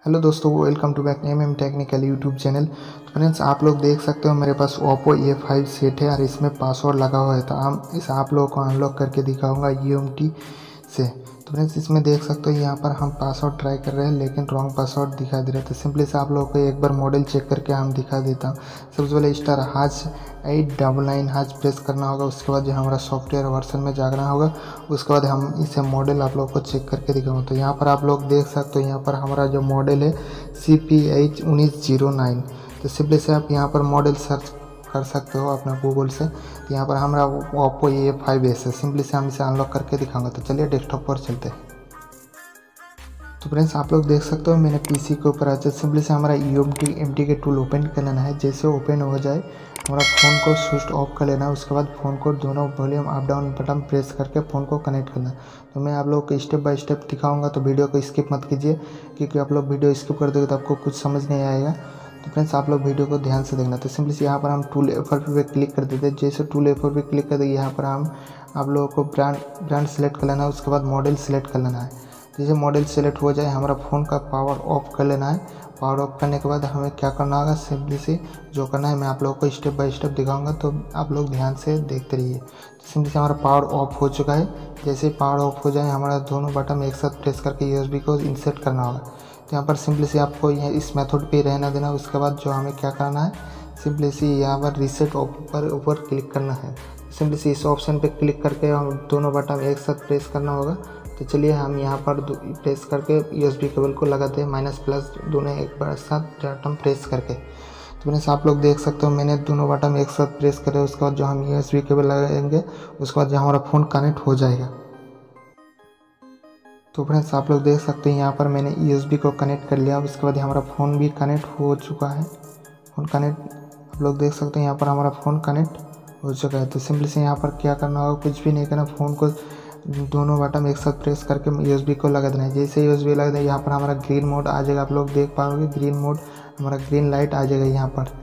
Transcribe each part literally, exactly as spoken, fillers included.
Hello दोस्तों, welcome to back M M technical YouTube channel. तो friends, आप लोग देख सकते हो मेरे पास ओप्पो ए फाइव सेट है और इसमें पासवर्ड लगा हुआ है। तो हम इस आप लोगों को अनलॉक करके दिखाऊंगा यू एम टी से। तो फ्रेंड्स, इसमें देख सकते हो यहाँ पर हम पासवर्ड ट्राई कर रहे हैं लेकिन रॉन्ग पासवर्ड दिखा दे रहा है। तो सिंपली से आप लोगों को एक बार मॉडल चेक करके हम दिखा देता हूँ। सबसे पहले star hash eight double nine hash press करना होगा। उसके बाद जो हमारा सॉफ्टवेयर वर्जन में जाना होगा। उसके बाद हम इसे मॉडल आप लोग को चेक करके दिखाऊंगा। तो यहाँ पर आप लोग देख सकते हो, यहाँ पर हमारा जो मॉडल है सी पी एच उन्नीस जीरो नाइन। तो सिंपली से आप यहाँ पर मॉडल सर्च कर सकते हो अपना गूगल से। तो यहाँ पर हमारा ओप्पो ए फाइव एस है। सिंपली से हम इसे अनलॉक करके दिखाऊंगा। तो चलिए डेस्कटॉप पर चलते हैं। तो फ्रेंड्स, आप लोग देख सकते हो मैंने पीसी के ऊपर आज सिंपली से हमारा U M T M T के टूल ओपन कर लेना है। जैसे ओपन हो जाए हमारा फ़ोन को स्विच ऑफ कर लेना है। उसके बाद फ़ोन को दोनों volume up down button press करके फ़ोन को कनेक्ट करना है। तो मैं आप लोग को स्टेप बाय स्टेप दिखाऊंगा, तो वीडियो को स्किप मत कीजिए, क्योंकि आप लोग वीडियो स्किप कर दोगे तो आपको कुछ समझ नहीं आएगा। तो फ्रेंड्स, आप लोग वीडियो को ध्यान से देखना। तो सिंपली से यहाँ पर हम टूल एफर पे क्लिक कर देते हैं। जैसे टूल एफर पे क्लिक कर देंगे यहाँ पर हम आप लोगों को ब्रांड ब्रांड सेलेक्ट कर लेना है। उसके बाद मॉडल सेलेक्ट कर लेना है। जैसे मॉडल सेलेक्ट हो जाए हमारा फ़ोन का पावर ऑफ कर लेना है। पावर ऑफ करने के बाद हमें क्या करना होगा, सिंपली से जो करना है मैं आप लोगों को स्टेप बाय स्टेप दिखाऊंगा, तो आप लोग ध्यान से देखते रहिए। तो सिंपली से हमारा पावर ऑफ हो चुका है। जैसे ही पावर ऑफ हो जाए हमारा दोनों बटन एक साथ प्रेस करके यूएसबी को इंसर्ट करना होगा। तो यहाँ पर सिंपली से आपको यह इस मेथड पे रहना देना। उसके बाद जो हमें क्या करना है, सिंपली से यहाँ पर रीसेट ऊपर ऊपर क्लिक करना है। सिंपली से इस ऑप्शन पे क्लिक करके हम दोनों बटन एक साथ प्रेस करना होगा। तो चलिए हम यहाँ पर प्रेस करके यूएसबी केबल को लगाते हैं, माइनस प्लस दोनों एक बार साथ बटन प्रेस करके। तो फ्रेंड्स, आप लोग देख सकते हो मैंने दोनों बटन एक साथ प्रेस करे। उसके बाद जो हम यूएसबी केबल लगाएंगे उसके बाद जो हमारा फ़ोन कनेक्ट हो जाएगा। तो फ्रेंड्स, आप लोग देख सकते हैं यहाँ पर मैंने यूएसबी को कनेक्ट कर लिया। उसके बाद हमारा फ़ोन भी कनेक्ट हो चुका है। फ़ोन कनेक्ट आप लोग देख सकते हैं यहाँ पर हमारा फ़ोन कनेक्ट हो चुका है। तो सिंपली से यहाँ पर क्या करना होगा, कुछ भी नहीं करना, फ़ोन को दोनों बटन एक साथ प्रेस करके यूएसबी को लगा देना है। जैसे यूएसबी लगा दें यहाँ पर हमारा ग्रीन मोड आ जाएगा। आप लोग देख पाओगे ग्रीन मोड, हमारा ग्रीन लाइट आ जाएगा यहाँ पर।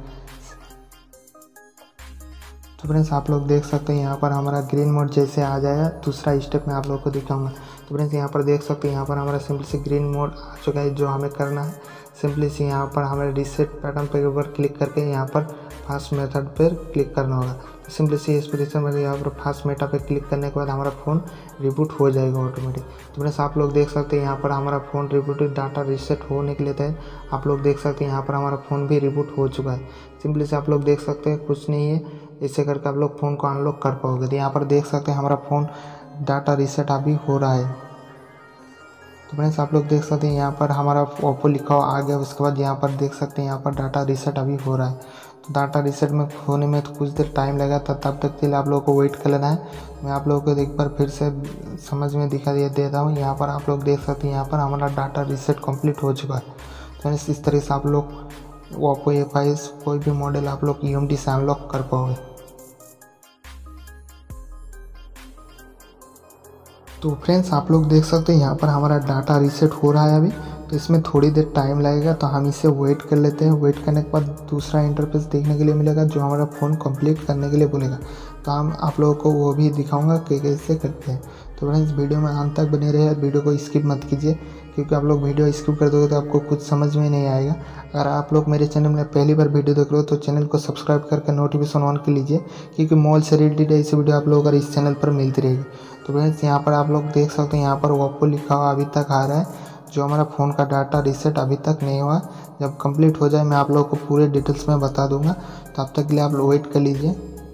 तो फ्रेंड्स, आप लोग देख सकते हैं यहाँ पर हमारा ग्रीन मोड जैसे आ जाएगा, दूसरा स्टेप मैं आप लोगों को दिखाऊंगा। तो फ्रेंड्स, यहाँ पर देख सकते हैं यहाँ पर हमारा सिंपली से ग्रीन मोड आ चुका है। जो हमें करना है सिंपली से यहाँ पर हमें रीसेट बटन पे ऊपर क्लिक करके यहाँ पर फास्ट मेथड पर क्लिक करना होगा। तो सिंपली से इस पोजीशन में यहाँ पर फास्ट मेथड पे क्लिक करने के बाद हमारा फ़ोन रिबूट हो जाएगा ऑटोमेटिक। तो फ्रेंड्स, आप लोग देख सकते हैं यहाँ पर हमारा फ़ोन रिबूट डाटा रीसेट होने के लिए है। आप लोग देख सकते हैं यहाँ पर हमारा फ़ोन भी रिबूट हो चुका है। सिंपली से आप लोग देख सकते हैं कुछ नहीं है, ऐसे करके आप लोग फ़ोन को अनलॉक कर पाओगे। तो यहाँ पर देख सकते हैं हमारा फ़ोन डाटा रीसेट अभी हो रहा है। तो फ्रेंड्स, आप लोग देख सकते हैं यहाँ पर हमारा ओप्पो लिखा हुआ आ गया। उसके बाद यहाँ पर देख सकते हैं यहाँ पर डाटा रीसेट अभी हो रहा है। तो डाटा रीसेट में होने में तो कुछ देर टाइम लगा था, तब तक के लिए आप लोगों को वेट कर लेना है। मैं आप लोगों को एक बार फिर से समझ में दिखा दे देता हूँ। यहाँ पर आप लोग देख सकते हैं यहाँ पर हमारा डाटा रीसेट कंप्लीट हो चुका है। तो फ्रेंड्स, इस तरह से आप लोग ओप्पो ए फाइव कोई भी मॉडल आप लोग यू एम टी से अनलॉक कर पाओगे। तो फ्रेंड्स, आप लोग देख सकते हैं यहाँ पर हमारा डाटा रीसेट हो रहा है अभी। तो इसमें थोड़ी देर टाइम लगेगा, तो हम इसे वेट कर लेते हैं। वेट करने के बाद दूसरा इंटरफेस देखने के लिए मिलेगा जो हमारा फ़ोन कंप्लीट करने के लिए बोलेगा। तो हम आप लोगों को वो भी दिखाऊंगा कि कैसे करते हैं। तो फ्रेंड्स, वीडियो में अंत तक बने रहे, वीडियो को स्किप मत कीजिए, क्योंकि आप लोग वीडियो स्किप कर दोगे तो आपको कुछ समझ में नहीं आएगा। अगर आप लोग मेरे चैनल में पहली बार वीडियो देख रहे हो तो चैनल को सब्सक्राइब करके नोटिफिकेशन ऑन कर लीजिए, क्योंकि मॉल से रिलेटेड ऐसी वीडियो आप लोगों को इस चैनल पर मिलती रहेगी। तो फ्रेंड्स, यहाँ पर आप लोग देख सकते हैं यहाँ पर ओप्पो लिखा हुआ अभी तक आ रहा है। जो हमारा फ़ोन का डाटा रीसेट अभी तक नहीं हुआ, जब कंप्लीट हो जाए मैं आप लोगों को पूरे डिटेल्स में बता दूंगा। तब तक के लिए आप लोग वेट कर लीजिए।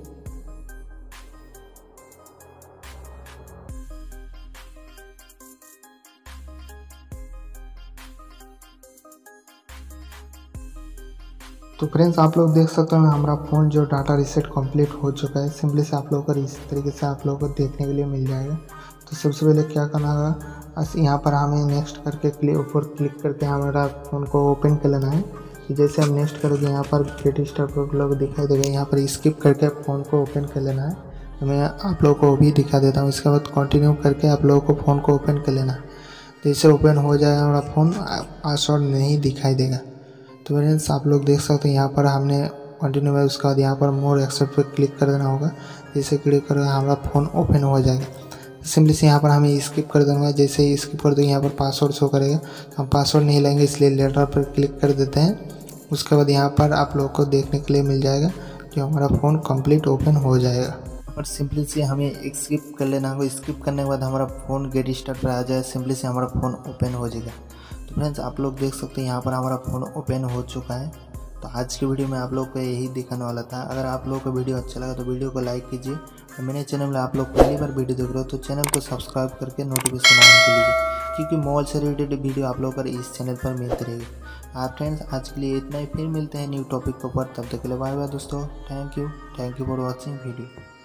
तो फ्रेंड्स, आप लोग देख सकते हो हमारा फ़ोन जो डाटा रीसेट कंप्लीट हो चुका है। सिंपली से आप लोगों को इस तरीके से आप लोगों को देखने के लिए मिल जाएगा। तो सबसे पहले क्या करना होगा, बस यहाँ पर हमें नेक्स्ट करके क्लिक ऊपर क्लिक करके हमारा फ़ोन को ओपन कर लेना है। जैसे हम नेक्स्ट करेंगे यहाँ पर गेट स्टार्ट लोग दिखाई देगा, यहाँ पर स्किप करके फ़ोन को ओपन कर लेना है। तो मैं आप लोगों को भी दिखा देता हूँ। इसके बाद कंटिन्यू करके आप लोगों को फ़ोन को ओपन कर लेना है। जैसे ओपन हो जाएगा हमारा फ़ोन, पासवर्ड नहीं दिखाई देगा। तो फ्रेंड्स, आप लोग देख सकते हैं यहाँ पर हमने कंटिन्यू है। उसके बाद यहाँ पर मोर एक्सेप्ट पे क्लिक कर देना होगा। जैसे क्लिक करेगा हमारा फ़ोन ओपन हो जाएगा। सिंपली से यहाँ पर हमें स्किप कर दूँगा। जैसे ही स्किप कर दूँगा यहाँ पर पासवर्ड शो करेगा, हम पासवर्ड नहीं लेंगे इसलिए लेटर पर क्लिक कर देते हैं। उसके बाद यहाँ पर आप लोगों को देखने के लिए मिल जाएगा कि हमारा फ़ोन कंप्लीट ओपन हो जाएगा। और सिंपली से हमें स्किप कर लेना होगा। स्किप करने के बाद हमारा फ़ोन गेट स्टार्ट पर आ जाए, सिंपली से हमारा फ़ोन ओपन हो जाएगा। तो फ्रेंड्स आप लोग देख सकते हैं यहाँ पर हमारा फ़ोन ओपन हो चुका है। तो आज की वीडियो में आप लोग को यही दिखाने वाला था। अगर आप लोगों को वीडियो अच्छा लगा तो वीडियो को लाइक कीजिए और मेरे चैनल में आप लोग पहली बार वीडियो देख रहे हो तो चैनल को सब्सक्राइब करके नोटिफिकेशन ऑन कर लीजिए, क्योंकि मोबाइल से रिलेटेड वीडियो आप लोग को इस चैनल पर मिलती रहेगी। आप फ्रेंड्स आज के लिए इतना ही, फिर मिलते हैं न्यू टॉपिक के ऊपर। तब तक के लिए बाय बाय दोस्तों। Thank you thank you for watching video.